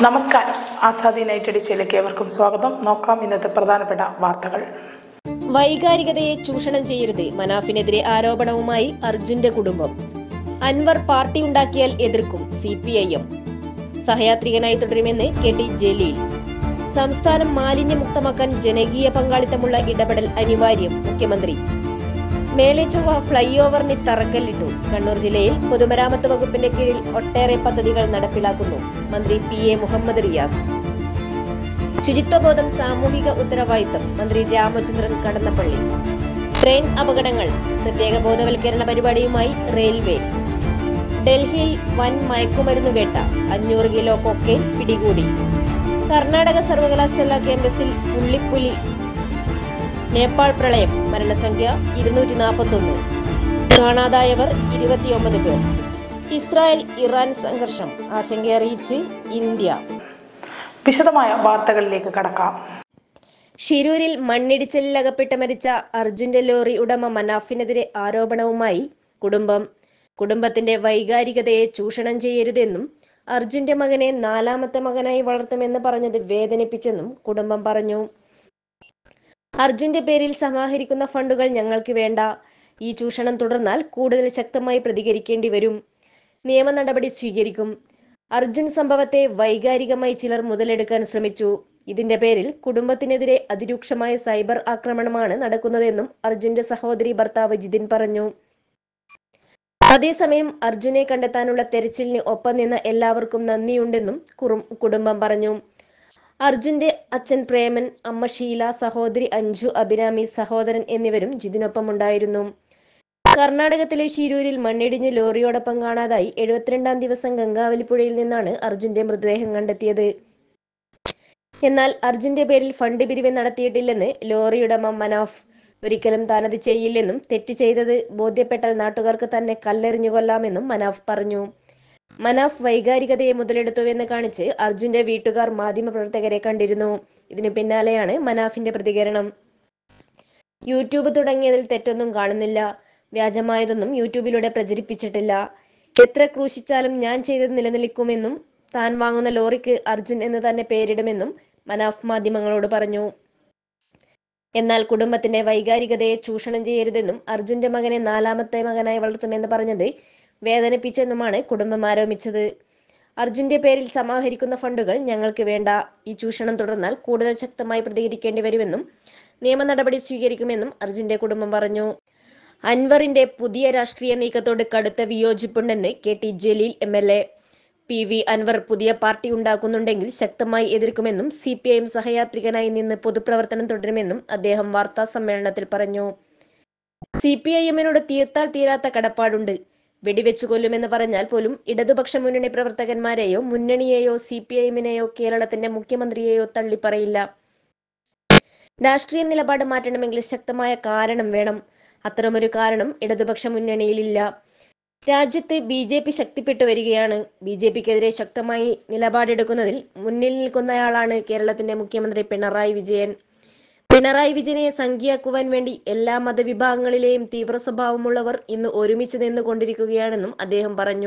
നമസ്കാരം. ആസാദി നൈറ്റ് എഡിഷനിലേക്ക് ഏവർക്കും സ്വാഗതം. നോക്കാം ഇന്നത്തെ പ്രധാനപ്പെട്ട വാർത്തകൾ. വൈകാരികതയെ ചൂഷണം ചെയ്യരുത്, മനാഫിനെതിരെ ആരോപണവുമായി അർജുന്റെ കുടുംബം. അൻവർ പാർട്ടി ഉണ്ടാക്കിയാൽ എതിർക്കും CPIM. സഹയാത്രികനായി തുടരുമെന്ന് KT ജലീൽ. സംസ്ഥാനം മാലിന്യമുക്തമാക്കാൻ ജനകീയ പങ്കാളിത്തമുള്ള ഇടപെടൽ അനിവാര്യം, മുഖ്യമന്ത്രി. മേലെ ചൊവ്വ ഫ്ലൈ ഓവറിന് തറക്കല്ലിട്ടു. കണ്ണൂർ ജില്ലയിൽ പൊതുമരാമത്ത് വകുപ്പിന്റെ കീഴിൽ ഒട്ടേറെ പദ്ധതികൾ നടപ്പിലാക്കുന്നു. മന്ത്രി PA മുഹമ്മദ് റിയാസ്. ശുചിത്വബോധം സാമൂഹിക ഉത്തരവാദിത്തം, മന്ത്രി രാമചന്ദ്രൻ കടന്നപ്പള്ളി. ട്രെയിൻ അപകടങ്ങൾ പ്രത്യേക ബോധവൽക്കരണ പരിപാടിയുമായി റെയിൽവേ. ഡൽഹിയിൽ വൻ മയക്കുമരുന്ന് വേട്ട, 500 കിലോ കൊക്കൈൻ പിടികൂടി. കർണാടക സർവകലാശാല ക്യാമ്പസിൽ പുള്ളിപ്പുലി. നേപ്പാൾ പ്രളയം, മരണസംഖ്യ 241. കാണാതായവർ 29 പേർ. ഇസ്രായേൽ ഇറാൻ സംഘർഷം, ആശങ്കയറിയിച്ച് ഇന്ത്യ. വിശദമായ വാർത്തകളിലേക്ക് കടക്കാം. ഷിരൂരിൽ മണ്ണിടിച്ചിലിൽ അകപ്പെട്ട് മരിച്ച അർജുന്റെ ലോറി ഉടമ മനാഫിനെതിരെ ആരോപണവുമായി കുടുംബത്തിന്റെ വൈകാരികതയെ ചൂഷണം ചെയ്യരുതെന്നും അർജുന്റെ മകനെ 4ാമത്തെ മകനായി വളർത്തുമെന്ന് പറഞ്ഞത് വേദനിപ്പിച്ചെന്നും കുടുംബം പറഞ്ഞു. അർജുന്റെ പേരിൽ സമാഹരിക്കുന്ന ഫണ്ടുകൾ ഞങ്ങൾക്ക് വേണ്ട. ഈ ചൂഷണം തുടർന്നാൽ കൂടുതൽ ശക്തമായി പ്രതികരിക്കേണ്ടി വരും. നിയമ നടപടി സ്വീകരിക്കും. അർജുൻ സംഭവത്തെ വൈകാരികമായി ചിലർ മുതലെടുക്കാൻ ശ്രമിച്ചു. ഇതിന്റെ പേരിൽ കുടുംബത്തിനെതിരെ അതിരൂക്ഷമായ സൈബർ ആക്രമണമാണ് നടക്കുന്നതെന്നും അർജുന്റെ സഹോദരി ഭർത്താവ് ജിതിൻ പറഞ്ഞു. അതേസമയം അർജുനെ കണ്ടെത്താനുള്ള തെരച്ചിലിന് ഒപ്പം നിന്ന എല്ലാവർക്കും നന്ദിയുണ്ടെന്നും കുടുംബം പറഞ്ഞു. അർജുന്റെ അച്ഛൻ പ്രേമൻ, അമ്മ ഷീല, സഹോദരി അഞ്ജു, അഭിരാമി, സഹോദരൻ എന്നിവരും ജിതിനൊപ്പം ഉണ്ടായിരുന്നു. കർണാടകത്തിലെ ഷിരൂരിൽ മണ്ണിടിഞ്ഞ് ലോറിയോടൊപ്പം കാണാതായി 72ാം ദിവസം ഗംഗാവലിപ്പുഴയിൽ നിന്നാണ് അർജുന്റെ മൃതദേഹം കണ്ടെത്തിയത്. എന്നാൽ അർജുന്റെ പേരിൽ ഫണ്ട് പിരിവ് നടത്തിയിട്ടില്ലെന്ന് ലോറിയുടമ മനാഫ്. ഒരിക്കലും താനത് ചെയ്യില്ലെന്നും തെറ്റ് ചെയ്തത് ബോധ്യപ്പെട്ടാൽ നാട്ടുകാർക്ക് തന്നെ കല്ലെറിഞ്ഞു കൊല്ലാമെന്നും മനാഫ് പറഞ്ഞു. മനാഫ് വൈകാരികതയെ മുതലെടുത്തുവെന്ന് കാണിച്ച് അർജുന്റെ വീട്ടുകാർ മാധ്യമപ്രവർത്തകരെ കണ്ടിരുന്നു. ഇതിനു പിന്നാലെയാണ് മനാഫിന്റെ പ്രതികരണം. യൂട്യൂബ് തുടങ്ങിയതിൽ തെറ്റൊന്നും കാണുന്നില്ല. വ്യാജമായതൊന്നും യൂട്യൂബിലൂടെ പ്രചരിപ്പിച്ചിട്ടില്ല. എത്ര ക്രൂശിച്ചാലും ഞാൻ ചെയ്തത് നിലനിൽക്കുമെന്നും താൻ വാങ്ങുന്ന ലോറിക്ക് അർജുൻ എന്ന് തന്നെ പേരിടുമെന്നും മനാഫ് മാധ്യമങ്ങളോട് പറഞ്ഞു. എന്നാൽ കുടുംബത്തിന്റെ വൈകാരികതയെ ചൂഷണം ചെയ്യരുതെന്നും അർജുന്റെ മകനെ 4ാമത്തെ മകനായി വളർത്തുമെന്ന് പറഞ്ഞത് വേദനിപ്പിച്ചെന്നുമാണ് കുടുംബം ആരോപിച്ചത്. അർജുന്റെ പേരിൽ സമാഹരിക്കുന്ന ഫണ്ടുകൾ ഞങ്ങൾക്ക് വേണ്ട. ഈ ചൂഷണം തുടർന്നാൽ കൂടുതൽ ശക്തമായി പ്രതികരിക്കേണ്ടി വരുമെന്നും നിയമ നടപടി സ്വീകരിക്കുമെന്നും അർജുന്റെ കുടുംബം പറഞ്ഞു. അൻവറിന്റെ പുതിയ രാഷ്ട്രീയ നീക്കത്തോട് കടുത്ത വിയോജിപ്പുണ്ടെന്ന് KT Jaleel MLA. PV Anwar പുതിയ പാർട്ടി ഉണ്ടാക്കുന്നുണ്ടെങ്കിൽ ശക്തമായി എതിർക്കുമെന്നും CPIM സഹയാത്രികനായി നിന്ന് പൊതുപ്രവർത്തനം തുടരുമെന്നും അദ്ദേഹം വാർത്താ സമ്മേളനത്തിൽ പറഞ്ഞു. CPIMനോട് തീർത്താൽ തീരാത്ത കടപ്പാടുണ്ട്. വെടിവെച്ചു കൊല്ലുമെന്ന് പറഞ്ഞാൽ പോലും ഇടതുപക്ഷ മുന്നണി പ്രവർത്തകന്മാരെയോ മുന്നണിയെയോ CPIMനെയോ കേരളത്തിന്റെ മുഖ്യമന്ത്രിയെയോ തള്ളിപ്പറയില്ല. രാഷ്ട്രീയ നിലപാട് മാറ്റണമെങ്കിൽ ശക്തമായ കാരണം വേണം. അത്തരമൊരു കാരണം ഇടതുപക്ഷ മുന്നണിയിലില്ല. രാജ്യത്ത് BJP ശക്തിപ്പെട്ടു വരികയാണ്. BJPക്കെതിരെ ശക്തമായി നിലപാടെടുക്കുന്നതിൽ മുന്നിൽ നിൽക്കുന്നയാളാണ് കേരളത്തിന്റെ മുഖ്യമന്ത്രി പിണറായി വിജയൻ. പിണറായി വിജയനെ സംഖ്യയാക്കുവാൻ വേണ്ടി എല്ലാ മതവിഭാഗങ്ങളിലെയും തീവ്ര സ്വഭാവമുള്ളവർ ഇന്ന് ഒരുമിച്ച് നിന്നുകൊണ്ടിരിക്കുകയാണെന്നും അദ്ദേഹം പറഞ്ഞു.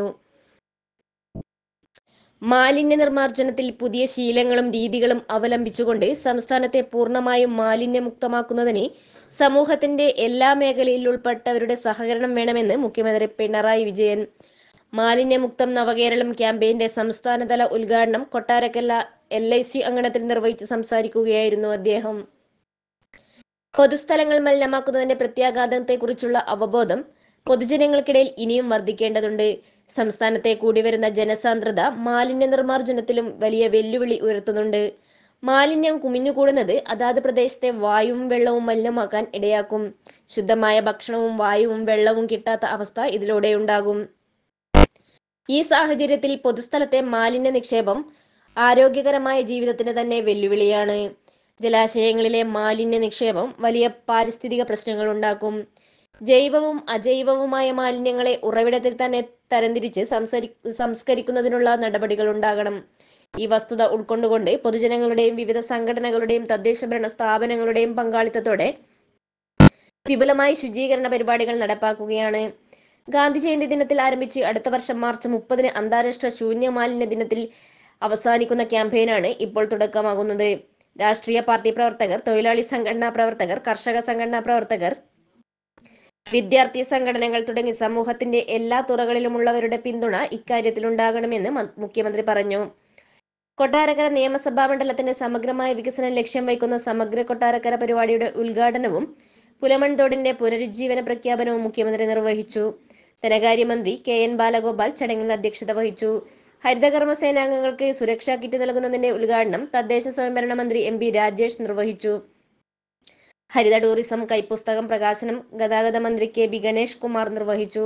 മാലിന്യ നിർമ്മാർജ്ജനത്തിൽ പുതിയ ശീലങ്ങളും രീതികളും അവലംബിച്ചുകൊണ്ട് സംസ്ഥാനത്തെ പൂർണ്ണമായും മാലിന്യമുക്തമാക്കുന്നതിന് സമൂഹത്തിന്റെ എല്ലാ മേഖലയിൽ ഉൾപ്പെട്ടവരുടെ സഹകരണം വേണമെന്ന് മുഖ്യമന്ത്രി പിണറായി വിജയൻ. മാലിന്യമുക്തം നവകേരളം ക്യാമ്പയിന്റെ സംസ്ഥാനതല ഉദ്ഘാടനം കൊട്ടാരക്കര LIC അങ്കണത്തിൽ നിർവഹിച്ച് സംസാരിക്കുകയായിരുന്നു അദ്ദേഹം. പൊതുസ്ഥലങ്ങൾ മലിനമാക്കുന്നതിന്റെ പ്രത്യാഘാതത്തെക്കുറിച്ചുള്ള അവബോധം പൊതുജനങ്ങൾക്കിടയിൽ ഇനിയും വർദ്ധിക്കേണ്ടതുണ്ട്. സംസ്ഥാനത്തെ കൂടിവരുന്ന ജനസാന്ദ്രത മാലിന്യ നിർമ്മാർജ്ജനത്തിലും വലിയ വെല്ലുവിളി ഉയർത്തുന്നുണ്ട്. മാലിന്യം കുമിഞ്ഞുകൂടുന്നത് അതാത് പ്രദേശത്തെ വായുവും വെള്ളവും മലിനമാക്കാൻ ഇടയാക്കും. ശുദ്ധമായ ഭക്ഷണവും വായുവും വെള്ളവും കിട്ടാത്ത അവസ്ഥ ഇതിലൂടെ ഉണ്ടാകും. ഈ സാഹചര്യത്തിൽ പൊതുസ്ഥലത്തെ മാലിന്യ നിക്ഷേപം ആരോഗ്യകരമായ ജീവിതത്തിന് തന്നെ വെല്ലുവിളിയാണ്. ജലാശയങ്ങളിലെ മാലിന്യ നിക്ഷേപം വലിയ പാരിസ്ഥിതിക പ്രശ്നങ്ങൾ ഉണ്ടാക്കും. ജൈവവും അജൈവവുമായ മാലിന്യങ്ങളെ ഉറവിടത്തിൽ തന്നെ തരംതിരിച്ച് സംസ്കരിക്കുന്നതിനുള്ള നടപടികൾ ഉണ്ടാകണം. ഈ വസ്തുത ഉൾക്കൊണ്ടുകൊണ്ട് പൊതുജനങ്ങളുടെയും വിവിധ സംഘടനകളുടെയും തദ്ദേശഭരണ സ്ഥാപനങ്ങളുടെയും പങ്കാളിത്തത്തോടെ വിപുലമായ ശുചീകരണ പരിപാടികൾ നടപ്പാക്കുകയാണ്. ഗാന്ധി ജയന്തി ദിനത്തിൽ ആരംഭിച്ച് അടുത്ത വർഷം മാർച്ച് 30 അന്താരാഷ്ട്ര ശൂന്യ മാലിന്യ ദിനത്തിൽ അവസാനിക്കുന്ന ക്യാമ്പയിനാണ് ഇപ്പോൾ തുടക്കമാകുന്നത്. രാഷ്ട്രീയ പാർട്ടി പ്രവർത്തകർ, തൊഴിലാളി സംഘടനാ പ്രവർത്തകർ, കർഷക സംഘടനാ പ്രവർത്തകർ, വിദ്യാർത്ഥി സംഘടനകൾ തുടങ്ങി സമൂഹത്തിന്റെ എല്ലാ തുറകളിലുമുള്ളവരുടെ പിന്തുണ ഇക്കാര്യത്തിൽ ഉണ്ടാകണമെന്ന് മുഖ്യമന്ത്രി പറഞ്ഞു. കൊട്ടാരക്കര നിയമസഭാ മണ്ഡലത്തിന്റെ സമഗ്രമായ വികസനം ലക്ഷ്യം വയ്ക്കുന്ന സമഗ്ര കൊട്ടാരക്കര പരിപാടിയുടെ ഉദ്ഘാടനവും പുലമൺതോടിന്റെ പുനരുജ്ജീവന പ്രഖ്യാപനവും മുഖ്യമന്ത്രി നിർവഹിച്ചു. ധനകാര്യമന്ത്രി KN ബാലഗോപാൽ ചടങ്ങിൽ അധ്യക്ഷത വഹിച്ചു. ഹരിതകർമ്മ സേനാംഗങ്ങൾക്ക് സുരക്ഷാ കിറ്റ് നൽകുന്നതിന്റെ ഉദ്ഘാടനം തദ്ദേശ സ്വയംഭരണ മന്ത്രി MP രാജേഷ് നിർവഹിച്ചു. ഹരിത ടൂറിസം കൈപ്പുസ്തകം പ്രകാശനം ഗതാഗത മന്ത്രി KB ഗണേഷ് കുമാർ നിർവഹിച്ചു.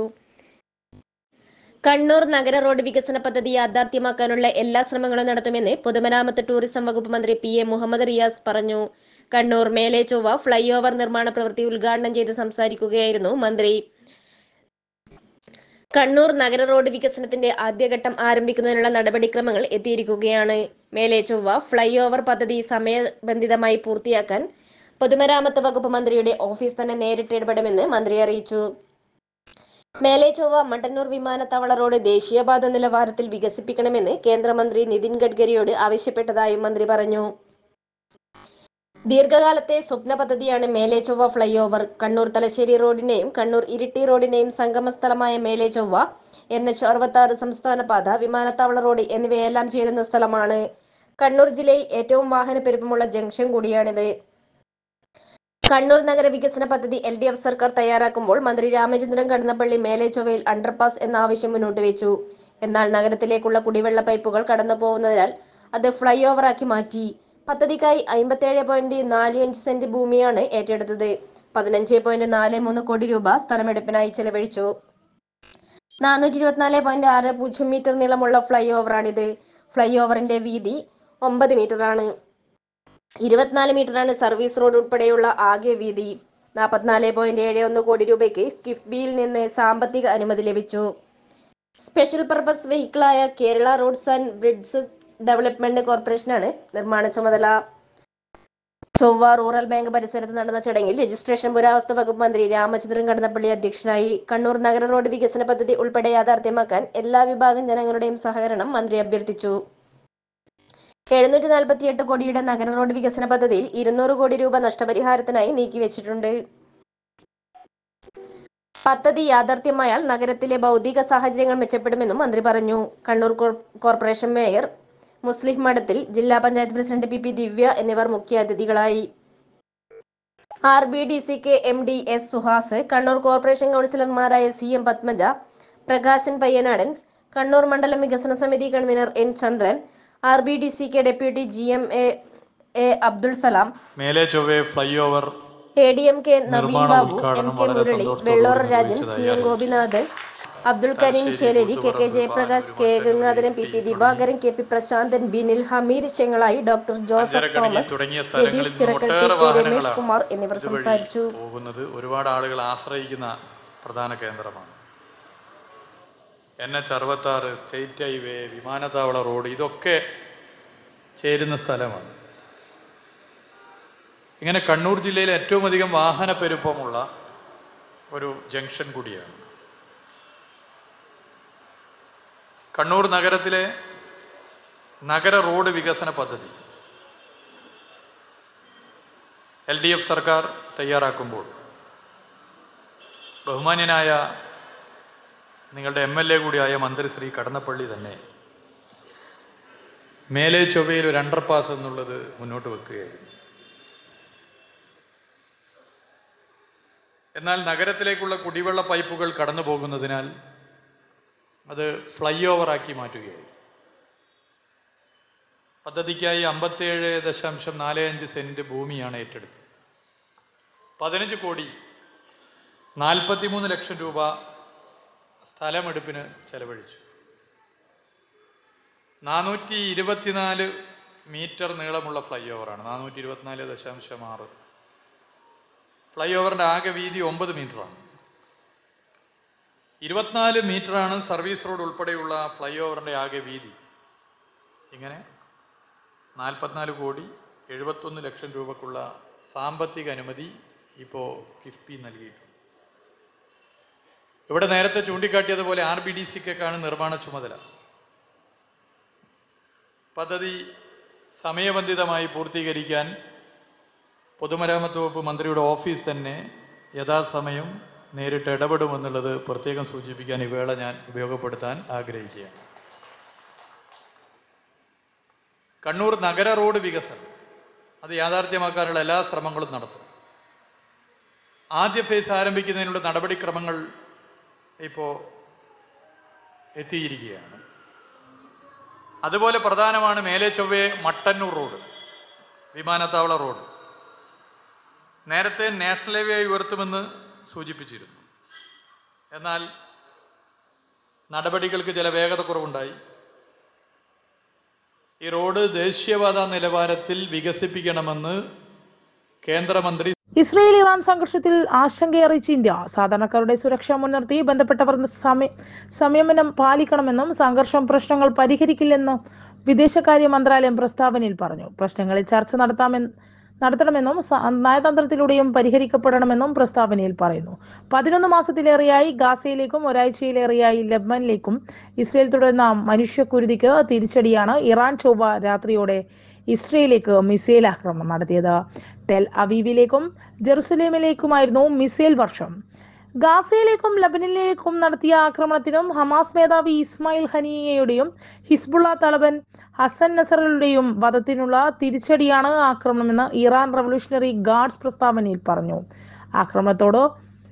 കണ്ണൂർ നഗര റോഡ് വികസന പദ്ധതി യാഥാർത്ഥ്യമാക്കാനുള്ള എല്ലാ ശ്രമങ്ങളും നടത്തുമെന്ന് പൊതുമരാമത്ത് ടൂറിസം വകുപ്പ് മന്ത്രി PA മുഹമ്മദ് റിയാസ് പറഞ്ഞു. കണ്ണൂർ മേലെ ചൊവ്വ ഫ്ലൈ ഓവർ നിർമ്മാണ പ്രവൃത്തി ഉദ്ഘാടനം ചെയ്ത് സംസാരിക്കുകയായിരുന്നു മന്ത്രി. കണ്ണൂർ നഗര റോഡ് വികസനത്തിന്റെ ആദ്യഘട്ടം ആരംഭിക്കുന്നതിനുള്ള നടപടിക്രമങ്ങൾ എത്തിയിരിക്കുകയാണ്. മേലെ ചൊവ്വ ഫ്ലൈ ഓവർ പദ്ധതി സമയബന്ധിതമായി പൂർത്തിയാക്കാൻ പൊതുമരാമത്ത് വകുപ്പ് മന്ത്രിയുടെ ഓഫീസ് തന്നെ നേരിട്ട് ഇടപെടുമെന്ന് മന്ത്രി അറിയിച്ചു. മേലെ ചൊവ്വ മട്ടന്നൂർ വിമാനത്താവള റോഡ് ദേശീയപാത നിലവാരത്തിൽ വികസിപ്പിക്കണമെന്ന് കേന്ദ്രമന്ത്രി നിതിൻ ഗഡ്കരിയോട് ആവശ്യപ്പെട്ടതായും മന്ത്രി പറഞ്ഞു. ദീർഘകാലത്തെ സ്വപ്ന പദ്ധതിയാണ് മേലെ ചൊവ്വ ഫ്ലൈ ഓവർ. കണ്ണൂർ തലശ്ശേരി റോഡിന്റെയും കണ്ണൂർ ഇരിട്ടി റോഡിന്റെയും സംഗമ സ്ഥലമായ മേലെ ചൊവ്വ NH66 സംസ്ഥാന പാത, വിമാനത്താവള റോഡ് എന്നിവയെല്ലാം ചേരുന്ന സ്ഥലമാണ്. കണ്ണൂർ ജില്ലയിൽ ഏറ്റവും വാഹന പെരുപ്പമുള്ള ജംഗ്ഷൻ കൂടിയാണിത്. കണ്ണൂർ നഗര വികസന പദ്ധതി LDF സർക്കാർ തയ്യാറാക്കുമ്പോൾ മന്ത്രി രാമചന്ദ്രൻ കടന്നപ്പള്ളി മേലെ ചൊവ്വയിൽ അണ്ടർപാസ് എന്ന ആവശ്യം മുന്നോട്ട് വെച്ചു. എന്നാൽ നഗരത്തിലേക്കുള്ള കുടിവെള്ള പൈപ്പുകൾ കടന്നു പോകുന്നതിനാൽ അത് ഫ്ലൈ ഓവറാക്കി മാറ്റി. പദ്ധതിക്കായി 57.45 സെന്റ് ഭൂമിയാണ് ഏറ്റെടുത്തത്. 15.43 കോടി രൂപ സ്ഥലമെടുപ്പിനായി ചെലവഴിച്ചു. 424.60 മീറ്റർ നീളമുള്ള ഫ്ലൈ ഓവറാണിത്. ഫ്ലൈ ഓവറിന്റെ വീതി 9 മീറ്ററാണ്. 24 മീറ്ററാണ് സർവീസ് റോഡ് ഉൾപ്പെടെയുള്ള ആകെ വീതി. 44.71 കോടി രൂപയ്ക്ക് കിഫ്ബിയിൽ നിന്ന് സാമ്പത്തിക അനുമതി ലഭിച്ചു. സ്പെഷ്യൽ പർപ്പസ് വെഹിക്കിളായ Kerala roads and bridges development കോർപ്പറേഷനാണ് നിർമ്മാണ ചുമതല. ചൊവ്വ റൂറൽ ബാങ്ക് പരിസരത്ത് നടന്ന ചടങ്ങിൽ രജിസ്ട്രേഷൻ പുരാവസ്തു വകുപ്പ് മന്ത്രി രാമചന്ദ്രൻ കടന്നപ്പള്ളി അധ്യക്ഷനായി. കണ്ണൂർ നഗര റോഡ് വികസന പദ്ധതി ഉൾപ്പെടെ യാഥാർത്ഥ്യമാക്കാൻ എല്ലാ വിഭാഗം ജനങ്ങളുടെയും സഹകരണം മന്ത്രി അഭ്യർത്ഥിച്ചു. 748 കോടിയുടെ നഗര റോഡ് വികസന പദ്ധതിയിൽ 200 കോടി രൂപ നഷ്ടപരിഹാരത്തിനായി നീക്കിവെച്ചിട്ടുണ്ട്. പദ്ധതി യാഥാർത്ഥ്യമായാൽ നഗരത്തിലെ ഭൗതിക സാഹചര്യങ്ങൾ മെച്ചപ്പെടുമെന്നും മന്ത്രി പറഞ്ഞു. കണ്ണൂർ കോർപ്പറേഷൻ മേയർ മുസ്ലിം മഠത്തിൽ, ജില്ലാ പഞ്ചായത്ത് പ്രസിഡന്റ് PP ദിവ്യ എന്നിവർ മുഖ്യാതിഥികളായി. RBDCK MD S Suhas, Kannur corporation കൗൺസിലർമാരായ CM പത്മജ, പ്രകാശൻ പയ്യനാടൻ, കണ്ണൂർ മണ്ഡലം വികസന സമിതി convener N Chandran, RBDCK deputy GM A Abdul Salam, Mele Chovva flyover ADMK Naveen Babu, MK Murali, Vellora Rajan, CM Gopinathan, Abdul Kareem Cheleri, KK Jayaprakash, KA Gangadharan, PP Divakaran, KP Prashanthan, Binil, Hameed Chengalayi, doctor Joseph Thomas, Yatheesh Chirakkal, TK Ramesh Kumar എന്നിവർ സംസാരിച്ചു. ഒരുപാട് ആളുകൾ ആശ്രയിക്കുന്ന പ്രധാന കേന്ദ്രമാണ്. NH66, സ്റ്റേറ്റ് ഹൈവേ, വിമാനത്താവള റോഡ് ഇതൊക്കെ ചേരുന്ന സ്ഥലമാണ്. ഇങ്ങനെ കണ്ണൂർ ജില്ലയിൽ ഏറ്റവും അധികം വാഹന പെരുപ്പമുള്ള ഒരു ജംഗ്ഷൻ കൂടിയാണ്. കണ്ണൂർ നഗരത്തിലെ നഗര റോഡ് വികസന പദ്ധതി LDF സർക്കാർ തയ്യാറാക്കുമ്പോൾ ബഹുമാന്യനായ നിങ്ങളുടെ MLA കൂടിയായ മന്ത്രി ശ്രീ കടന്നപ്പള്ളി തന്നെ മേലെ ചൊവ്വയിൽ ഒരു അണ്ടർപാസ് എന്നുള്ളത് മുന്നോട്ട് വെക്കുകയായിരുന്നു. എന്നാൽ നഗരത്തിലേക്കുള്ള കുടിവെള്ള പൈപ്പുകൾ കടന്നു പോകുന്നതിനാൽ അത് ഫ്ലൈ ഓവറാക്കി മാറ്റുകയായി. പദ്ധതിക്കായി 57.45 സെന്റ് ഭൂമിയാണ് ഏറ്റെടുത്തത്. 15 കോടി 43 ലക്ഷം രൂപ സ്ഥലമെടുപ്പിന് ചെലവഴിച്ചു. 424 മീറ്റർ നീളമുള്ള ഫ്ലൈ ഓവറാണ്. 424.6. ഫ്ലൈ ഓവറിൻ്റെ ആകെ വീതി 9 മീറ്ററാണ്. 24 മീറ്ററാണ് സർവീസ് റോഡ് ഉൾപ്പെടെയുള്ള ഫ്ലൈ ഓവറിൻ്റെ ആകെ വീതി. ഇങ്ങനെ 44 കോടി 71 ലക്ഷം രൂപക്കുള്ള സാമ്പത്തിക അനുമതി ഇപ്പോൾ കിഫ്ബി നൽകിയിട്ടുണ്ട്. ഇവിടെ നേരത്തെ ചൂണ്ടിക്കാട്ടിയതുപോലെ RBDCക്കാണ് നിർമ്മാണ ചുമതല. പദ്ധതി സമയബന്ധിതമായി പൂർത്തീകരിക്കാൻ പൊതുമരാമത്ത് വകുപ്പ് മന്ത്രിയുടെ ഓഫീസ് തന്നെ യഥാസമയം നേരിട്ട് ഇടപെടുമെന്നുള്ളത് പ്രത്യേകം സൂചിപ്പിക്കാൻ ഈ വേള ഞാൻ ഉപയോഗപ്പെടുത്താൻ ആഗ്രഹിക്കുകയാണ്. കണ്ണൂർ നഗര റോഡ് വികസനം അത് യാഥാർത്ഥ്യമാക്കാനുള്ള എല്ലാ ശ്രമങ്ങളും നടത്തും. ആദ്യ ഫേസ് ആരംഭിക്കുന്നതിനുള്ള നടപടിക്രമങ്ങൾ ഇപ്പോൾ എത്തിയിരിക്കുകയാണ്. അതുപോലെ പ്രധാനമാണ് മേലെ ചൊവ്വേ മട്ടന്നൂർ റോഡ്, വിമാനത്താവള റോഡ്. നേരത്തെ നാഷണൽ ഹൈവേ ഉയർത്തുമെന്ന് സൂചിപ്പിച്ചിരുന്നു. എന്നാൽ നടപടികൾക്ക് ചില വേഗതക്കുറവുണ്ടായി. ഈ റോഡ് ദേശീയപാത നിലവാരത്തിൽ വികസിപ്പിക്കണമെന്ന് കേന്ദ്രമന്ത്രി ഇസ്രയേൽ ഇറാൻ സംഘർഷത്തിൽ ആശങ്കയറിയിച്ച ഇന്ത്യ സാധാരണക്കാരുടെ സുരക്ഷ മുൻനിർത്തി ബന്ധപ്പെട്ടവർ സംയമനം പാലിക്കണമെന്നും സംഘർഷം പ്രശ്നങ്ങൾ പരിഹരിക്കില്ലെന്നും വിദേശകാര്യ മന്ത്രാലയം പ്രസ്താവനയിൽ പറഞ്ഞു. പ്രശ്നങ്ങളിൽ ചർച്ച നടത്തണമെന്നും നയതന്ത്രത്തിലൂടെയും പരിഹരിക്കപ്പെടണമെന്നും പ്രസ്താവനയിൽ പറയുന്നു. 11 മാസത്തിലേറെയായി ഗാസയിലേക്കും ഒരാഴ്ചയിലേറെയായി ലെബനനിലേക്കും ഇസ്രയേൽ തുടരുന്ന മനുഷ്യക്കുരുതിക്ക് തിരിച്ചടിയാണ് ഇറാൻ ചൊവ്വ രാത്രിയോടെ ഇസ്രയേലിലേക്ക് മിസൈൽ ആക്രമണം നടത്തിയത്. ടെൽ അവീവിലേക്കും ജെറുസലേമിലേക്കുമായിരുന്നു മിസൈൽ വർഷം. ഗാസയിലേക്കും ലബനനിലേക്കും നടത്തിയ ആക്രമണത്തിനും ഹമാസ് മേധാവി ഇസ്മായിൽ ഹനിയയുടെയും ഹിസ്ബുള്ള തലവൻ ഹസൻ നസറുടെയും വധത്തിനുള്ള തിരിച്ചടിയാണ് ആക്രമണമെന്ന് ഇറാൻ റവല്യൂഷണറി ഗാർഡ്സ് പ്രസ്താവനയിൽ പറഞ്ഞു. ആക്രമണത്തോട്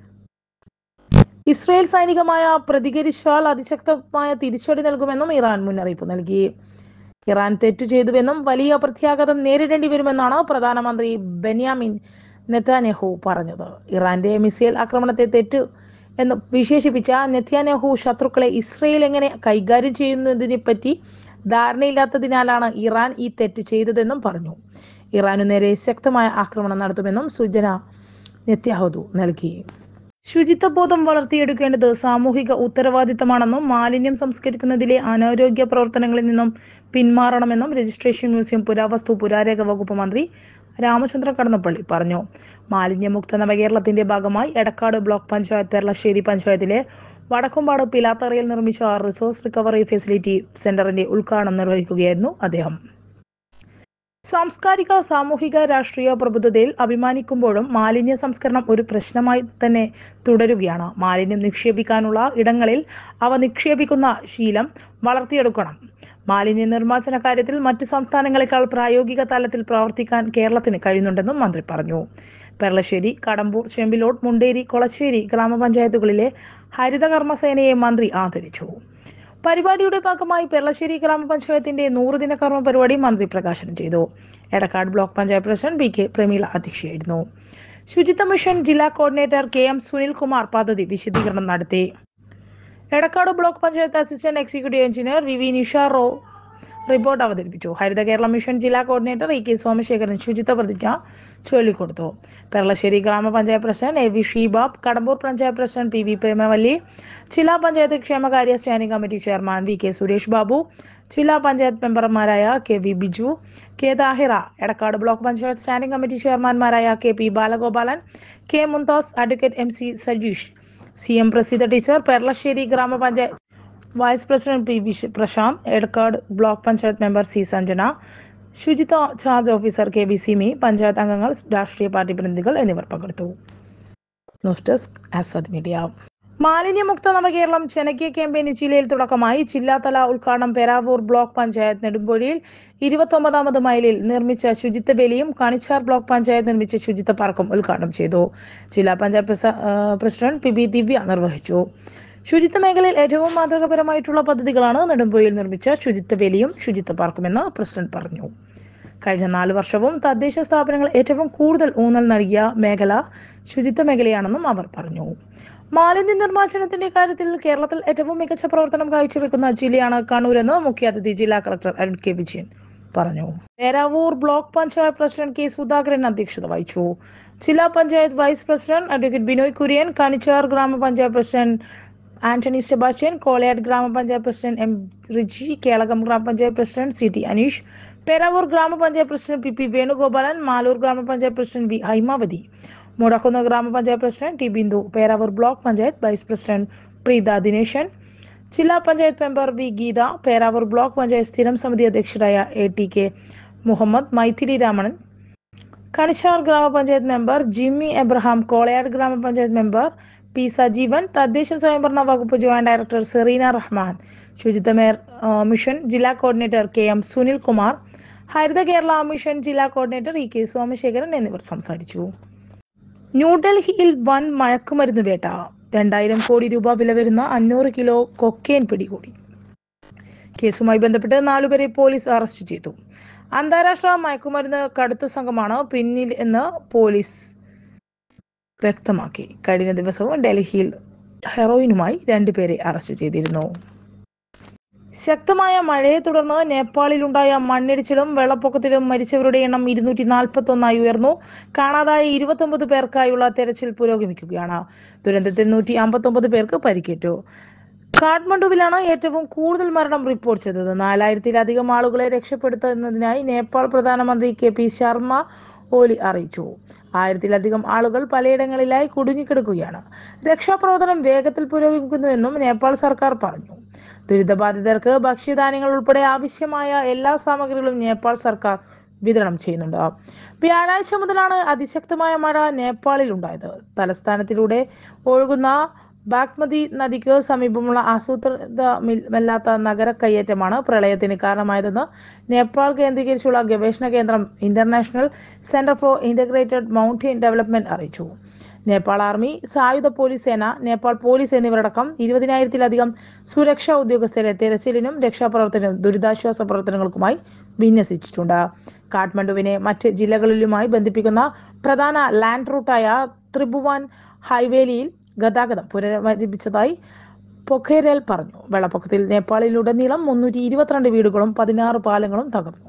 ഇസ്രയേൽ സൈനികമായ പ്രതികരിച്ചാൽ അതിശക്തമായ തിരിച്ചടി നൽകുമെന്നും ഇറാൻ മുന്നറിയിപ്പ് നൽകി. ഇറാൻ തെറ്റു ചെയ്തുവെന്നും വലിയ പ്രത്യാഘാതം നേരിടേണ്ടി വരുമെന്നാണ് പ്രധാനമന്ത്രി ബെന്യാമിൻ നെതന്യാഹു പറഞ്ഞത്. ഇറാന്റെ മിസൈൽ ആക്രമണത്തെ തെറ്റ് എന്ന് വിശേഷിപ്പിച്ച നെതന്യാഹു ശത്രുക്കളെ ഇസ്രയേൽ എങ്ങനെ കൈകാര്യം ചെയ്യുന്നതിനെപ്പറ്റി ധാരണയില്ലാത്തതിനാലാണ് ഇറാൻ ഈ തെറ്റ് ചെയ്തതെന്നും പറഞ്ഞു. ഇറാനു നേരെ ശക്തമായ ആക്രമണം നടത്തുമെന്നും സൂചന നെതന്യാഹു നൽകി. ശുചിത്വബോധം വളർത്തിയെടുക്കേണ്ടത് സാമൂഹിക ഉത്തരവാദിത്തമാണെന്നും മാലിന്യം സംസ്കരിക്കുന്നതിലെ അനാരോഗ്യ പ്രവർത്തനങ്ങളിൽ നിന്നും പിന്മാറണമെന്നും രജിസ്ട്രേഷൻ മ്യൂസിയം പുരാവസ്തു പുരാരേഖ വകുപ്പ് മന്ത്രി രാമചന്ദ്രൻ കടന്നപ്പള്ളി പറഞ്ഞു. മാലിന്യമുക്ത നവകേരളത്തിന്റെ ഭാഗമായി എടക്കാട് ബ്ലോക്ക് പഞ്ചായത്ത് പെർളശ്ശേരി പഞ്ചായത്തിലെ വടക്കുംപാട് പിലാത്തറയിൽ നിർമ്മിച്ച റിസോഴ്സ് റിക്കവറി ഫെസിലിറ്റി സെന്ററിന്റെ ഉദ്ഘാടനം നിർവഹിക്കുകയായിരുന്നു അദ്ദേഹം. സാംസ്കാരിക സാമൂഹിക രാഷ്ട്രീയ പ്രബുദ്ധതയിൽ അഭിമാനിക്കുമ്പോഴും മാലിന്യ സംസ്കരണം ഒരു പ്രശ്നമായി തന്നെ തുടരുകയാണ്. മാലിന്യം നിക്ഷേപിക്കാനുള്ള ഇടങ്ങളിൽ അവ നിക്ഷേപിക്കുന്ന ശീലം വളർത്തിയെടുക്കണം. മാലിന്യ നിർമ്മാർജ്ജന കാര്യത്തിൽ മറ്റ് സംസ്ഥാനങ്ങളെക്കാൾ പ്രായോഗിക തലത്തിൽ പ്രവർത്തിക്കാൻ കേരളത്തിന് കഴിയുന്നുണ്ടെന്നും മന്ത്രി പറഞ്ഞു. പെർളശ്ശേരി, കടമ്പൂർ, ചെമ്പിലോട്, മുണ്ടേരി, കൊളശ്ശേരി ഗ്രാമപഞ്ചായത്തുകളിലെ ഹരിത കർമ്മസേനയെ മന്ത്രി ആദരിച്ചു. പരിപാടിയുടെ ഭാഗമായി പെർളശ്ശേരി ഗ്രാമപഞ്ചായത്തിന്റെ 100 ദിന കർമ്മ പരിപാടി മന്ത്രി പ്രകാശനം ചെയ്തു. Edakkad block panchayat president BK Prameela അധ്യക്ഷയായിരുന്നു. ശുചിത്വ മിഷൻ ജില്ലാ കോർഡിനേറ്റർ KM സുനിൽകുമാർ പദ്ധതി വിശദീകരണം നടത്തി. Edakkad block panchayat assistant executive engineer VV നിഷാറോ റിപ്പോർട്ട് അവതരിപ്പിച്ചു. ഹരിത കേരള മിഷൻ ജില്ലാ കോർഡിനേറ്റർ EK സോമശേഖരൻ ശുചിത്വ പ്രതിജ്ഞ ചൊല്ലിക്കൊടുത്തു. പെർളശ്ശേരി ഗ്രാമപഞ്ചായത്ത് പ്രസിഡന്റ് AV ഷീബാബ്, കടമ്പൂർ പഞ്ചായത്ത് പ്രസിഡന്റ് PV പ്രേമവല്ലി, ജില്ലാ പഞ്ചായത്ത് ക്ഷേമകാര്യ standing committee chairman VK Suresh Babu, ജില്ലാ പഞ്ചായത്ത് മെമ്പർമാരായ KV Biju, K Thahira, Edakkad block panchayat standing committee ചെയർമാൻമാരായ KP Balagopalan, K Mumtaz, advocate MC Sajeesh, CM Praseetha teacher, Perlassery ഗ്രാമപഞ്ചായത്ത് vice president PV Prashanth, Edakkad block panchayat member C Sanjana, ശുചിത്വ charge officer KV Simi, panchayat അംഗങ്ങൾ, രാഷ്ട്രീയ പാർട്ടി പ്രതിനിധികൾ എന്നിവർ പങ്കെടുത്തു. News desk Azad media. മാലിന്യമുക്ത നവകേരളം ജനകീയ ക്യാമ്പയിന് ജില്ലയിൽ തുടക്കമായി. ജില്ലാതല ഉദ്ഘാടനം പേരാവൂർ ബ്ലോക്ക് പഞ്ചായത്ത് നെടുമ്പൊഴിയിൽ 29ാമത് മൈലിൽ നിർമ്മിച്ച ശുചിത്വ വേലിയും കണിച്ചാർ ബ്ലോക്ക് പഞ്ചായത്ത് നിർമ്മിച്ച ശുചിത്വ പാർക്കും ഉദ്ഘാടനം ചെയ്തു. ജില്ലാ പഞ്ചായത്ത് പ്രസിഡന്റ് PB ദിവ്യ നിർവഹിച്ചു. ശുചിത്വ മേഖലയിൽ ഏറ്റവും മാതൃകാപരമായിട്ടുള്ള പദ്ധതികളാണ് നെടുമ്പൊഴിയിൽ നിർമ്മിച്ച ശുചിത്വ വേലിയും ശുചിത്വ പാർക്കുമെന്ന് പ്രസിഡന്റ് പറഞ്ഞു. കഴിഞ്ഞ 4 വർഷവും തദ്ദേശ സ്ഥാപനങ്ങൾ ഏറ്റവും കൂടുതൽ ഊന്നൽ നൽകിയ മേഖല ശുചിത്വ മേഖലയാണെന്നും അവർ പറഞ്ഞു. മാലിന്യ നിർമ്മാർജ്ജനത്തിന്റെ കാര്യത്തിൽ കേരളത്തിൽ ഏറ്റവും മികച്ച പ്രവർത്തനം കാഴ്ചവെക്കുന്ന ജില്ലയാണ് കണ്ണൂരെന്ന് മുഖ്യാതിഥി ജില്ലാ കളക്ടർ അരുൺ K വിജയൻ പറഞ്ഞു. Peravoor block panchayat president K Sudhakaran അധ്യക്ഷത വഹിച്ചു. ജില്ലാ പഞ്ചായത്ത് vice president advocate Binoy Kurian, Kanichar ഗ്രാമപഞ്ചായത്ത് പ്രസിഡന്റ് ആന്റണി സെബാസ്റ്റ്യൻ, കോളയാട് ഗ്രാമപഞ്ചായത്ത് പ്രസിഡന്റ് M റിജി, കേളകം ഗ്രാമപഞ്ചായത്ത് പ്രസിഡന്റ് CT അനീഷ്, പേരാവൂർ ഗ്രാമപഞ്ചായത്ത് പ്രസിഡന്റ് PP വേണുഗോപാലൻ, മാലൂർ ഗ്രാമപഞ്ചായത്ത് പ്രസിഡന്റ് V ഹൈമാവതി, മുടക്കുന്ന് ഗ്രാമപഞ്ചായത്ത് president T Bindu, Peravoor block panchayat vice president Preetha Dineshan, ജില്ലാ panchayat member V Geetha, Peravoor block panchayat സ്ഥിരം സമിതി അധ്യക്ഷരായ ATK മുഹമ്മദ്, മൈഥിലി രാമൻ, കണിച്ചാർ ഗ്രാമപഞ്ചായത്ത് മെമ്പർ ജിമ്മി എബ്രഹാം, കോളയാട് ഗ്രാമപഞ്ചായത്ത് മെമ്പർ P സജീവൻ, തദ്ദേശ സ്വയംഭരണ വകുപ്പ് ജോയിന്റ് ഡയറക്ടർ സെറീന റഹ്മാൻ, ശുചിത്വ മിഷൻ ജില്ലാ കോർഡിനേറ്റർ KM സുനിൽ കുമാർ, ഹരിത കേരള മിഷൻ ജില്ലാ കോർഡിനേറ്റർ EK സോമശേഖരൻ എന്നിവർ സംസാരിച്ചു. ന്യൂഡൽഹിയിൽ വൻ മയക്കുമരുന്ന് വേട്ട. 2000 കോടി രൂപ വില വരുന്ന 500 കിലോ കൊക്കെയ്ൻ പിടികൂടി. കേസുമായി ബന്ധപ്പെട്ട് 4 പേരെ പോലീസ് അറസ്റ്റ് ചെയ്തു. അന്താരാഷ്ട്ര മയക്കുമരുന്ന് കടത്തു സംഘമാണ് പിന്നിൽ എന്ന് പോലീസ് വ്യക്തമാക്കി. കഴിഞ്ഞ ദിവസവും ഡൽഹിയിൽ ഹെറോയിനുമായി 2 പേരെ അറസ്റ്റ് ചെയ്തിരുന്നു. ശക്തമായ മഴയെ തുടർന്ന് നേപ്പാളിലുണ്ടായ മണ്ണിടിച്ചിലും വെള്ളപ്പൊക്കത്തിലും മരിച്ചവരുടെ എണ്ണം 241 ഉയർന്നു. കാണാതായ 29 പേർക്കായുള്ള തെരച്ചിൽ പുരോഗമിക്കുകയാണ്. ദുരന്തത്തിൽ 159 പേർക്ക് പരിക്കേറ്റു. കാഠ്മണ്ഡുവിലാണ് ഏറ്റവും കൂടുതൽ മരണം റിപ്പോർട്ട് ചെയ്തത്. 4000-ലധികം ആളുകളെ രക്ഷപ്പെടുത്തുന്നതിനായി നേപ്പാൾ പ്രധാനമന്ത്രി KP ശർമ്മ ഓലി അറിയിച്ചു. 1000-ലധികം ആളുകൾ പലയിടങ്ങളിലായി കുടുങ്ങിക്കിടക്കുകയാണ്. രക്ഷാപ്രവർത്തനം വേഗത്തിൽ പുരോഗമിക്കുന്നുവെന്നും നേപ്പാൾ സർക്കാർ പറഞ്ഞു. ദുരിതബാധിതർക്ക് ഭക്ഷ്യധാന്യങ്ങൾ ഉൾപ്പെടെ ആവശ്യമായ എല്ലാ സാമഗ്രികളും നേപ്പാൾ സർക്കാർ വിതരണം ചെയ്യുന്നുണ്ട്. വ്യാഴാഴ്ച മുതലാണ് അതിശക്തമായ മഴ നേപ്പാളിൽ ഉണ്ടായത്. തലസ്ഥാനത്തിലൂടെ ഒഴുകുന്ന ബാഗ്മതി നദിക്ക് സമീപമുള്ള ആസൂത്രിതമല്ലാത്ത നഗര കയ്യേറ്റമാണ് പ്രളയത്തിന് കാരണമായതെന്ന് നേപ്പാൾ കേന്ദ്രീകരിച്ചുള്ള ഗവേഷണ കേന്ദ്രം international centre for integrated mountain development അറിയിച്ചു. നേപ്പാൾ ആർമി, സായുധ പോലീസ് സേന, നേപ്പാൾ പോലീസ് എന്നിവരടക്കം 20,000-ലധികം സുരക്ഷാ ഉദ്യോഗസ്ഥരെ തെരച്ചിലിനും രക്ഷാപ്രവർത്തനത്തിനും ദുരിതാശ്വാസ പ്രവർത്തനങ്ങൾക്കുമായി വിന്യസിച്ചിട്ടുണ്ട്. കാഠ്മണ്ഡുവിനെ മറ്റ് ജില്ലകളിലുമായി ബന്ധിപ്പിക്കുന്ന പ്രധാന ലാൻഡ് റൂട്ടായ ത്രിഭുവൻ ഹൈവേലിയിൽ ഗതാഗതം പുനരാരംഭിച്ചതായി പൊഖേരൽ പറഞ്ഞു. വെള്ളപ്പൊക്കത്തിൽ നേപ്പാളിലുടനീളം 322 വീടുകളും 16 പാലങ്ങളും തകർന്നു.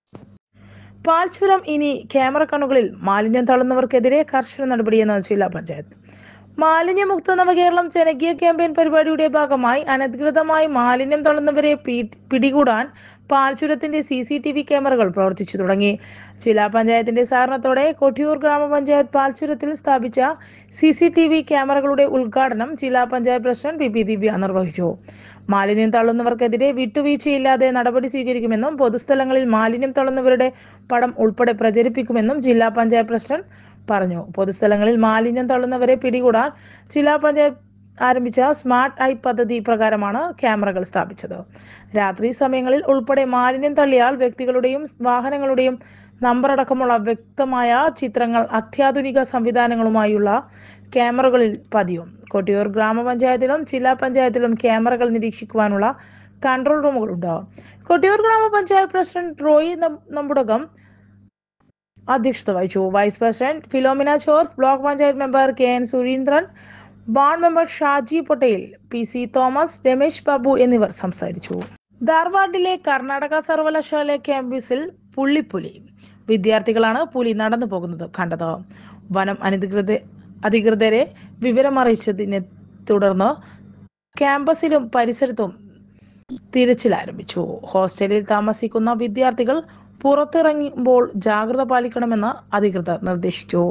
പാൽച്ചുരം ഇനി ക്യാമറ കണ്ണുകളിൽ. മാലിന്യം തള്ളുന്നവർക്കെതിരെ കർശന നടപടിയെന്ന് ജില്ലാ പഞ്ചായത്ത്. മാലിന്യമുക്ത നവകേരളം ജനകീയ ക്യാമ്പയിൻ പരിപാടിയുടെ ഭാഗമായി അനധികൃതമായി മാലിന്യം തള്ളുന്നവരെ പിടികൂടാൻ പാൽച്ചുരത്തിന്റെ CCTV ക്യാമറകൾ പ്രവർത്തിച്ചു തുടങ്ങി. ജില്ലാ പഞ്ചായത്തിന്റെ സഹകരണത്തോടെ കൊട്ടിയൂർ ഗ്രാമപഞ്ചായത്ത് പാൽച്ചുരത്തിൽ സ്ഥാപിച്ച CCTV ക്യാമറകളുടെ ഉദ്ഘാടനം ജില്ലാ പഞ്ചായത്ത് പ്രസിഡന്റ് PP ദിവ്യ നിർവഹിച്ചു. മാലിന്യം തള്ളുന്നവർക്കെതിരെ വിട്ടുവീഴ്ചയില്ലാതെ നടപടി സ്വീകരിക്കുമെന്നും പൊതുസ്ഥലങ്ങളിൽ മാലിന്യം തള്ളുന്നവരുടെ പടം ഉൾപ്പെടെ പ്രചരിപ്പിക്കുമെന്നും ജില്ലാ പഞ്ചായത്ത് പ്രസിഡന്റ് പറഞ്ഞു. പൊതുസ്ഥലങ്ങളിൽ മാലിന്യം തള്ളുന്നവരെ പിടികൂടാൻ ജില്ലാ പഞ്ചായത്ത് ആരംഭിച്ച സ്മാർട്ട് ഐ പദ്ധതി പ്രകാരമാണ് ക്യാമറകൾ സ്ഥാപിച്ചത്. രാത്രി സമയങ്ങളിൽ ഉൾപ്പെടെ മാലിന്യം തള്ളിയാൽ വ്യക്തികളുടെയും വാഹനങ്ങളുടെയും നമ്പർ അടക്കമുള്ള വ്യക്തമായ ചിത്രങ്ങൾ അത്യാധുനിക സംവിധാനങ്ങളുമായുള്ള ക്യാമറകളിൽ പതിയും. കൊട്ടിയൂർ ഗ്രാമപഞ്ചായത്തിലും ജില്ലാ പഞ്ചായത്തിലും ക്യാമറകൾ നിരീക്ഷിക്കുവാനുള്ള കൺട്രോൾ റൂമുകളുണ്ട്. കൊട്ടിയൂർ ഗ്രാമപഞ്ചായത്ത് പ്രസിഡന്റ് റോയി നമ്പുടകം അധ്യക്ഷത വഹിച്ചു. Vice president Philomina George, block panchayat member KN Surendran, ward member Shaji Patel, PC Thomas, Ramesh Babu എന്നിവർ സംസാരിച്ചു. ധാർവാഡിലെ കർണാടക സർവകലാശാല ക്യാമ്പസിൽ പുള്ളിപ്പുലി. വിദ്യാർത്ഥികളാണ് പുലി നടന്നു പോകുന്നത് കണ്ടത്. വനം അധികൃതരെ വിവരമറിയിച്ചതിനെ തുടർന്ന് ക്യാമ്പസിലും പരിസരത്തും തിരച്ചിൽ ആരംഭിച്ചു. ഹോസ്റ്റലിൽ താമസിക്കുന്ന വിദ്യാർത്ഥികൾ പുറത്തിറങ്ങുമ്പോൾ ജാഗ്രത പാലിക്കണമെന്ന് അധികൃതർ നിർദ്ദേശിച്ചു.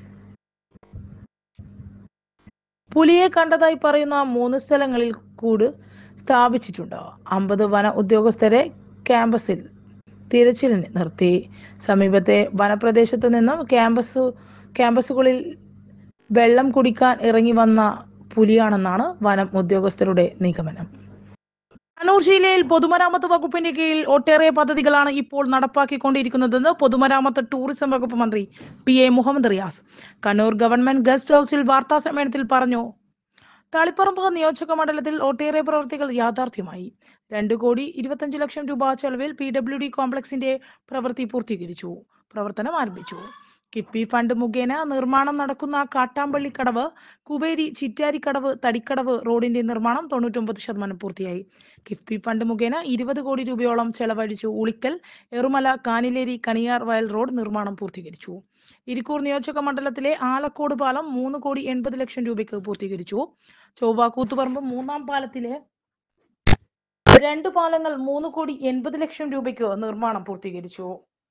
പുലിയെ കണ്ടതായി പറയുന്ന 3 സ്ഥലങ്ങളിൽ കൂട് സ്ഥാപിച്ചിട്ടുണ്ട്. 50 വന ഉദ്യോഗസ്ഥരെ ക്യാമ്പസിൽ തിരച്ചിലിന് നിർത്തി. സമീപത്തെ വനപ്രദേശത്തു നിന്നും ക്യാമ്പസുകളിൽ വെള്ളം കുടിക്കാൻ ഇറങ്ങി വന്ന പുലിയാണെന്നാണ് വനം ഉദ്യോഗസ്ഥരുടെ നിഗമനം. കണ്ണൂർ ജില്ലയിൽ പൊതുമരാമത്ത് വകുപ്പിന്റെ കീഴിൽ ഒട്ടേറെ പദ്ധതികളാണ് ഇപ്പോൾ നടപ്പാക്കിക്കൊണ്ടിരിക്കുന്നതെന്ന് പൊതുമരാമത്ത് ടൂറിസം വകുപ്പ് മന്ത്രി PA Mohammed Riyas Kannur government guest ഹൌസിൽ വാർത്താ സമ്മേളനത്തിൽ പറഞ്ഞു. തളിപ്പറമ്പ് നിയോജക മണ്ഡലത്തിൽ ഒട്ടേറെ പ്രവൃത്തികൾ യാഥാർത്ഥ്യമായി. 2,25 ലക്ഷം രൂപ ചെലവിൽ PWD കോംപ്ലക്സിന്റെ പ്രവൃത്തി പൂർത്തീകരിച്ചു. പ്രവർത്തനം ആരംഭിച്ചു. കിഫ്ബി ഫണ്ട് മുഖേന നിർമ്മാണം നടക്കുന്ന കാട്ടാമ്പള്ളിക്കടവ്, കുബേരി, ചിറ്റാരിക്കടവ്, തടിക്കടവ് റോഡിന്റെ നിർമ്മാണം 99% പൂർത്തിയായി. കിഫ്ബി ഫണ്ട് മുഖേന 20 കോടി രൂപയോളം ചെലവഴിച്ചു. ഉളിക്കൽ, എറുമല, കാനിലേരി, കണിയാർ വയൽ റോഡ് നിർമ്മാണം പൂർത്തീകരിച്ചു. ഇരിക്കൂർ നിയോജക മണ്ഡലത്തിലെ ആലക്കോട് പാലം 3,80 ലക്ഷം രൂപയ്ക്ക് പൂർത്തീകരിച്ചു. ചൊവ്വ കൂത്തുപറമ്പ് 3-ാം പാലത്തിലെ 2 പാലങ്ങൾ 3,80 ലക്ഷം രൂപയ്ക്ക് നിർമ്മാണം പൂർത്തീകരിച്ചു.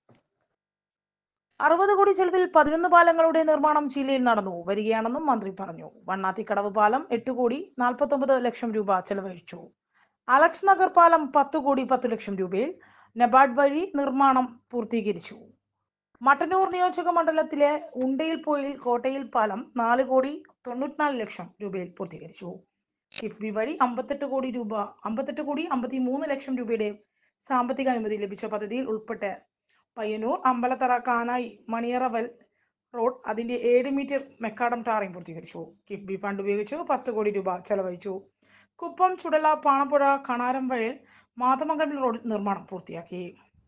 60 കോടി ചെലവിൽ 11 പാലങ്ങളുടെ നിർമ്മാണം ജില്ലയിൽ നടന്നു വരികയാണെന്നും മന്ത്രി പറഞ്ഞു. വണ്ണാത്തിക്കടവ് പാലം 8,49 ലക്ഷം രൂപ ചെലവഴിച്ചു. അലക്സ് നഗർ പാലം 10 കോടി 10 ലക്ഷം രൂപയിൽ നബാർഡ് വഴി നിർമ്മാണം പൂർത്തീകരിച്ചു. മട്ടന്നൂർ നിയോജക മണ്ഡലത്തിലെ ഉണ്ടയിൽപ്പൊയിൽ കോട്ടയിൽ പാലം 4 കോടി 94 ലക്ഷം രൂപയിൽ പൂർത്തീകരിച്ചു. കിഫ്ബി വഴി 58 കോടി 53 ലക്ഷം രൂപയുടെ സാമ്പത്തിക അനുമതി ലഭിച്ച പദ്ധതിയിൽ ഉൾപ്പെട്ട് പയ്യന്നൂർ അമ്പലത്തറ കാനായി മണിയറവൽ റോഡ് അതിന്റെ 7 മീറ്റർ മെക്കാഡം ടാറിംഗ് പൂർത്തീകരിച്ചു. കിഫ്ബി ഫണ്ട് ഉപയോഗിച്ച് 10 കോടി രൂപ ചെലവഴിച്ചു. കുപ്പം ചുടല പാണപ്പുഴ കണാരം വഴി മാതമംഗലം റോഡ് നിർമ്മാണം പൂർത്തിയാക്കി.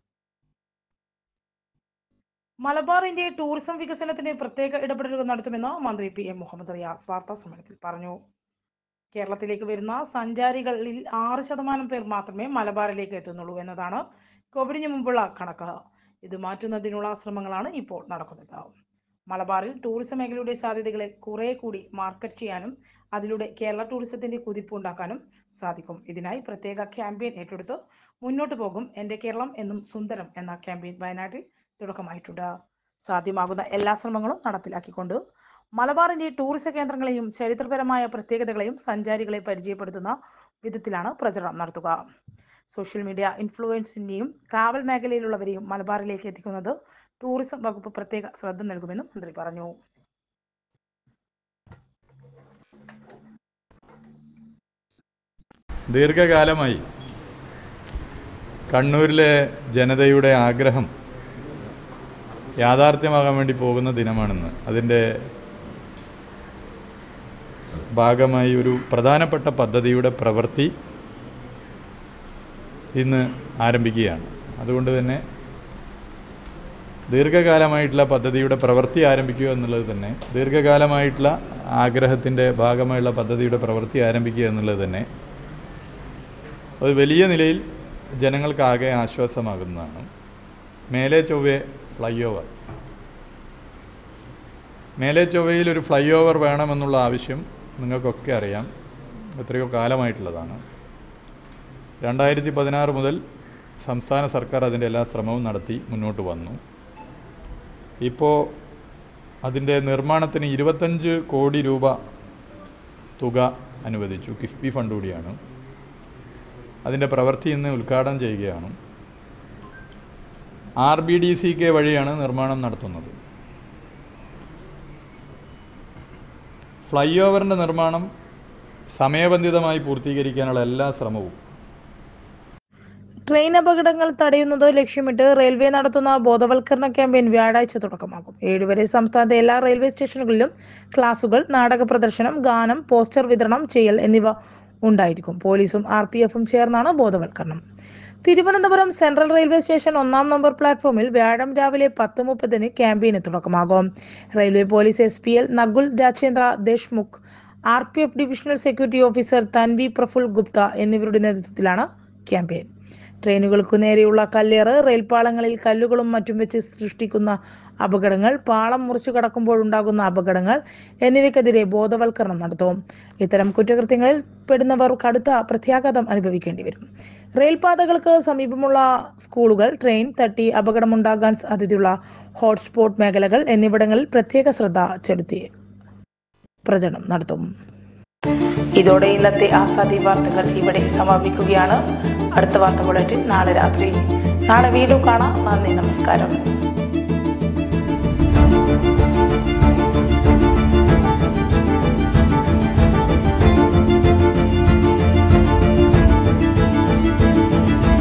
മലബാറിന്റെ ടൂറിസം വികസനത്തിന് പ്രത്യേക ഇടപെടലുകൾ നടത്തുമെന്ന് മന്ത്രി PM മുഹമ്മദ് റിയാസ് വാർത്താ സമ്മേളനത്തിൽ പറഞ്ഞു. കേരളത്തിലേക്ക് വരുന്ന സഞ്ചാരികളിൽ 6% പേർ മാത്രമേ മലബാറിലേക്ക് എത്തുന്നുള്ളൂ എന്നതാണ് കോവിഡിന് മുമ്പുള്ള കണക്ക്. ഇത് മാറ്റുന്നതിനുള്ള ശ്രമങ്ങളാണ് ഇപ്പോൾ നടക്കുന്നത്. മലബാറിൽ ടൂറിസം മേഖലയുടെ സാധ്യതകളെ കുറെ കൂടി മാർക്കറ്റ് ചെയ്യാനും അതിലൂടെ കേരള ടൂറിസത്തിന്റെ കുതിപ്പുണ്ടാക്കാനും സാധിക്കും. ഇതിനായി പ്രത്യേക ക്യാമ്പയിൻ ഏറ്റെടുത്ത് മുന്നോട്ട് പോകും. എന്റെ കേരളം എന്നും സുന്ദരം എന്ന ക്യാമ്പയിൻ വയനാട്ടിൽ തുടക്കമായിട്ടുണ്ട്. സാധ്യമാകുന്ന എല്ലാ ശ്രമങ്ങളും നടപ്പിലാക്കിക്കൊണ്ട് മലബാറിന്റെ ടൂറിസം കേന്ദ്രങ്ങളെയും ചരിത്രപരമായ പ്രത്യേകതകളെയും സഞ്ചാരികളെ പരിചയപ്പെടുത്തുന്ന വിധത്തിലാണ് പ്രചരണം നടത്തുക. സോഷ്യൽ മീഡിയ ഇൻഫ്ലുവൻസിന്റെയും ട്രാവൽ മേഖലയിലുള്ളവരെയും മലബാറിലേക്ക് എത്തിക്കുന്നത് ടൂറിസം വകുപ്പ് പ്രത്യേക ശ്രദ്ധ നൽകുമെന്നും മന്ത്രി പറഞ്ഞു. ദീർഘകാലമായി കണ്ണൂരിലെ ജനതയുടെ ആഗ്രഹം യാഥാർത്ഥ്യമാകാൻ വേണ്ടി പോകുന്ന ദിനമാണെന്ന്. അതിൻ്റെ ഭാഗമായി ഒരു പ്രധാനപ്പെട്ട പദ്ധതിയുടെ പ്രവൃത്തി ഇന്ന് ആരംഭിക്കുകയാണ്. അതുകൊണ്ട് തന്നെ ദീർഘകാലമായിട്ടുള്ള പദ്ധതിയുടെ പ്രവൃത്തി ആരംഭിക്കുക എന്നുള്ളത് തന്നെ ദീർഘകാലമായിട്ടുള്ള ആഗ്രഹത്തിൻ്റെ ഭാഗമായുള്ള പദ്ധതിയുടെ പ്രവൃത്തി ആരംഭിക്കുക എന്നുള്ളത് തന്നെ അത് വലിയ നിലയിൽ ജനങ്ങൾക്കാകെ ആശ്വാസമാകുന്നതാണ്. മേലെ ചൊവ്വെ ഫ്ലൈ ഓവർ. മേലെ ചൊവ്വയിൽ ഒരു ഫ്ലൈ ഓവർ വേണമെന്നുള്ള ആവശ്യം നിങ്ങൾക്കൊക്കെ അറിയാം, എത്രയോ കാലമായിട്ടുള്ളതാണ്. 2016 മുതൽ സംസ്ഥാന സർക്കാർ അതിൻ്റെ എല്ലാ ശ്രമവും നടത്തി മുന്നോട്ട് വന്നു. ഇപ്പോൾ അതിൻ്റെ നിർമ്മാണത്തിന് 25 കോടി രൂപ തുക അനുവദിച്ചു. കിഫ്ബി ഫണ്ട് കൂടിയാണ്. അതിൻ്റെ പ്രവൃത്തി ഇന്ന് ഉദ്ഘാടനം ചെയ്യുകയാണ്. RBDCK വഴിയാണ് നിർമ്മാണം നടത്തുന്നത്. ഫ്ലൈ ഓവറിൻ്റെ നിർമ്മാണം സമയബന്ധിതമായി പൂർത്തീകരിക്കാനുള്ള എല്ലാ ശ്രമവും. ട്രെയിൻ അപകടങ്ങൾ തടയുന്നത് ലക്ഷ്യമിട്ട് റെയിൽവേ നടത്തുന്ന ബോധവൽക്കരണ ക്യാമ്പയിൻ വ്യാഴാഴ്ച തുടക്കമാകും. 7 വരെ സംസ്ഥാനത്തെ എല്ലാ റെയിൽവേ സ്റ്റേഷനുകളിലും ക്ലാസുകൾ, നാടക പ്രദർശനം, ഗാനം, പോസ്റ്റർ വിതരണം ചെയ്യൽ എന്നിവ ഉണ്ടായിരിക്കും. പോലീസും RPFും ചേർന്നാണ് ബോധവൽക്കരണം. തിരുവനന്തപുരം സെൻട്രൽ റെയിൽവേ സ്റ്റേഷൻ 1-ാം നമ്പർ പ്ലാറ്റ്ഫോമിൽ വ്യാഴം രാവിലെ 10:30 ക്യാമ്പയിന് തുടക്കമാകും. Railway police SPL Nakul Rajendra Deshmukh, RPF divisional security officer Tanvi Praful Gupta എന്നിവരുടെ നേതൃത്വത്തിലാണ് ക്യാമ്പയിൻ. ട്രെയിനുകൾക്കു നേരെയുള്ള കല്ലേറ്, റെയിൽപാളങ്ങളിൽ കല്ലുകളും മറ്റും വെച്ച് സൃഷ്ടിക്കുന്ന അപകടങ്ങൾ, പാളം മുറിച്ചു കടക്കുമ്പോഴുണ്ടാകുന്ന അപകടങ്ങൾ എന്നിവയ്ക്കെതിരെ ബോധവൽക്കരണം നടത്തും. ഇത്തരം കുറ്റകൃത്യങ്ങളിൽ പെടുന്നവർ കടുത്ത പ്രത്യാഘാതം അനുഭവിക്കേണ്ടി വരും. റെയിൽപാതകൾക്ക് സമീപമുള്ള സ്കൂളുകൾ, ട്രെയിൻ തട്ടി അപകടമുണ്ടാകാൻ സാധ്യതയുള്ള ഹോട്ട്സ്പോട്ട് മേഖലകൾ എന്നിവിടങ്ങളിൽ പ്രത്യേക ശ്രദ്ധ ചെലുത്തി പ്രചരണം നടത്തും. ഇതോടെ ഇന്നത്തെ ആസാദി വാർത്തകൾ ഇവിടെ സമാപിക്കുകയാണ്. അടുത്ത വാർത്ത ബുള്ളറ്റിൻ നാളെ രാത്രി. നാളെ വീണ്ടും കാണാം. നന്ദി, നമസ്കാരം.